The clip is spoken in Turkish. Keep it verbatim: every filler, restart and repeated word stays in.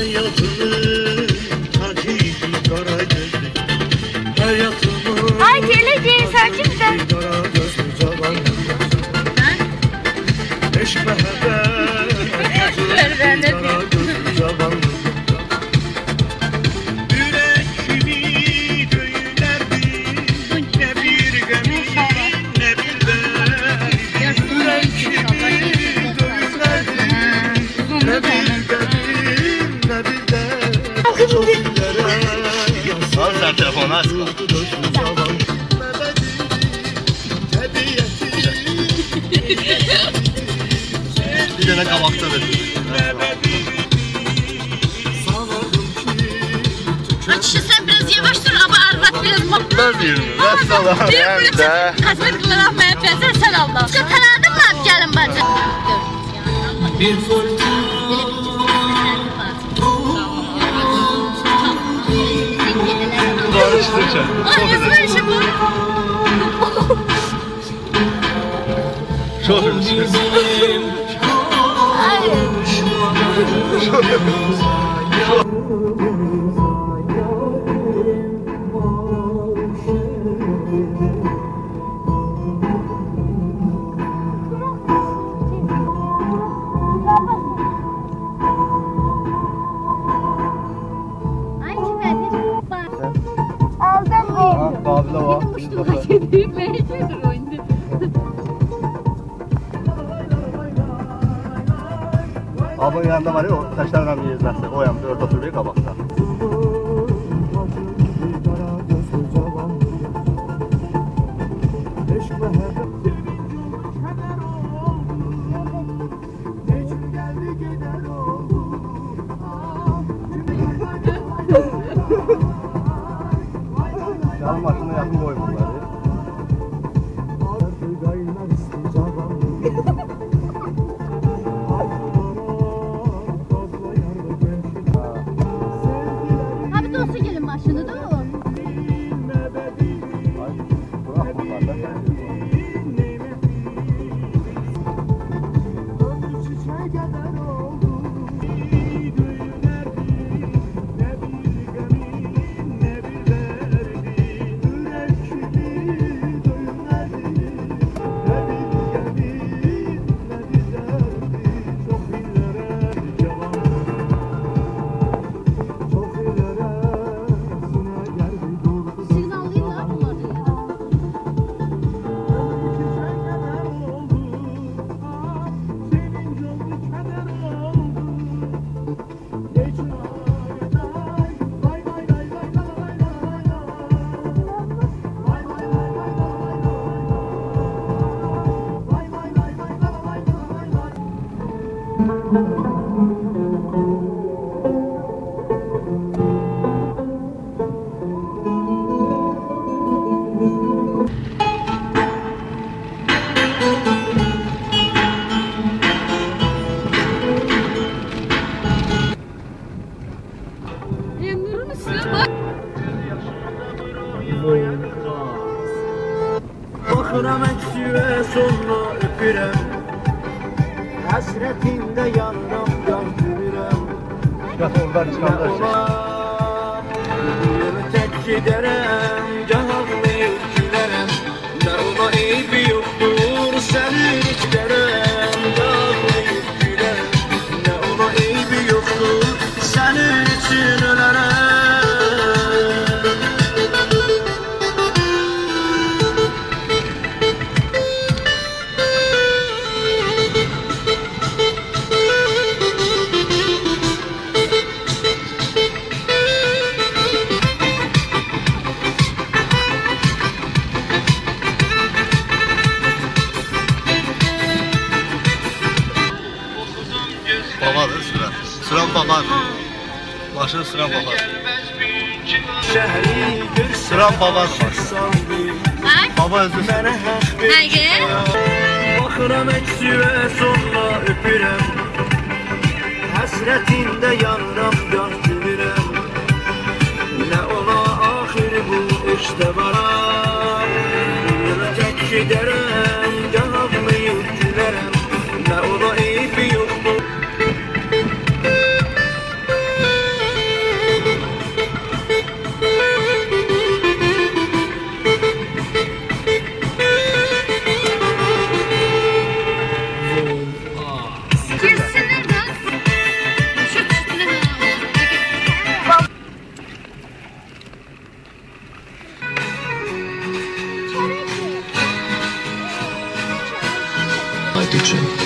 Ay geleceğiz hakikaten. Ben de Al sen telefonu aç. Bir tane kabakta verin. Açışı sen biraz yavaş dur ama arvat biraz mutlu. Ben diyorum. Ben sana. Bir de kasmetlikler almaya benzer sen Allah. Şu tanıdın mı abi gelin bacı? Bir fırtına Ay nasıl böyle şey bu? Çok üzüldüm. Babla var. Abın yanında var ya o taşlarla bir izlerse o yanında orta oturuyor kabakta. Canım başına yakın koymuşlar. Abi dostu gelin başını değil mi? Bakıram əksiyə sonra öpürəm Həsrətində yanram, yan gülürəm Çıkart oradan çıkarlar şey. Yürü tək gedərəm, gah ağlayıb gülərəm Nə ona eybi yoxdur, sənin içlərəm Gah ağlayıb gülərəm Nə ona eybi yoxdur, sənin için ölərəm Babadır süren. Süren babadır. Başını süren babadır. Süren babadır. Baba özür dilerim. Nerede? Bakıram əksiyə sonra öpürəm Həsrətində yanram, yan gülürəm Nə ola axiri bu işdə varam Yürü tək gedərəm, gah ağlayıb gülərəm Nə ola eybi yoxdur üçün.